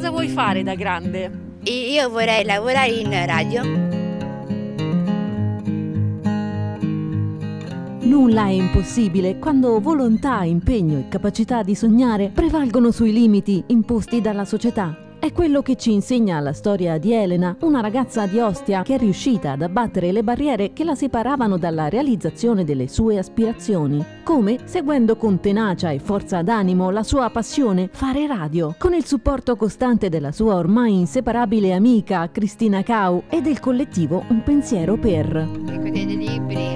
cosa vuoi fare da grande? Io vorrei lavorare in radio. Nulla è impossibile quando volontà, impegno e capacità di sognare prevalgono sui limiti imposti dalla società. È quello che ci insegna la storia di Elena, una ragazza di Ostia che è riuscita ad abbattere le barriere che la separavano dalla realizzazione delle sue aspirazioni. Come? Seguendo con tenacia e forza d'animo la sua passione, fare radio, con il supporto costante della sua ormai inseparabile amica Cristina Cau e del collettivo Un Pensiero Per. Ecco dei libri.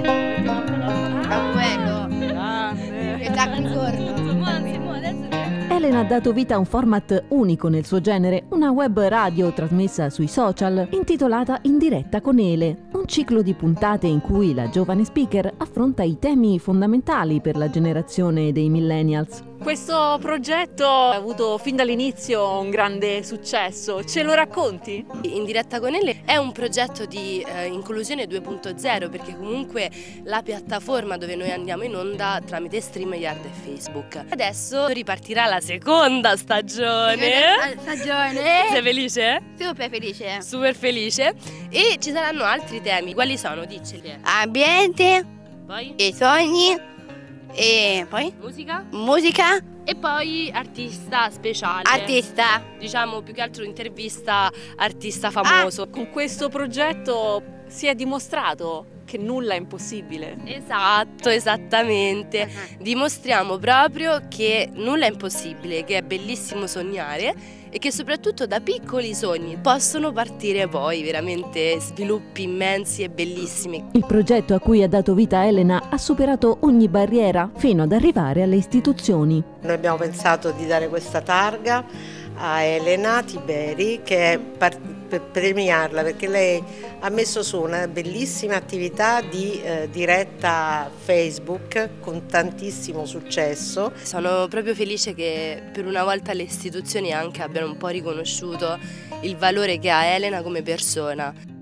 È quello. Che sta qui intorno. Elena ha dato vita a un format unico nel suo genere, una web radio trasmessa sui social, intitolata In diretta con Ele, un ciclo di puntate in cui la giovane speaker affronta i temi fondamentali per la generazione dei millennials. Questo progetto ha avuto fin dall'inizio un grande successo, ce lo racconti? In diretta con Elle è un progetto di inclusione 2.0, perché comunque la piattaforma dove noi andiamo in onda tramite StreamYard e Facebook. Adesso ripartirà la seconda stagione. Sei felice? Super felice. Super felice. E ci saranno altri temi. Quali sono? Dicceli. Ambiente, Poi? i sogni e poi musica, E poi artista speciale. artista. Diciamo più che altro intervista artista famoso. Con questo progetto si è dimostrato che nulla è impossibile. Esatto, esattamente. Dimostriamo proprio che nulla è impossibile, che è bellissimo sognare e che soprattutto da piccoli sogni possono partire poi veramente sviluppi immensi e bellissimi. Il progetto a cui ha dato vita Elena ha superato ogni barriera fino ad arrivare alle istituzioni. Noi abbiamo pensato di dare questa targa a Elena Tiberi per premiarla, perché lei ha messo su una bellissima attività di diretta Facebook con tantissimo successo. Sono proprio felice che per una volta le istituzioni anche abbiano un po' riconosciuto il valore che ha Elena come persona.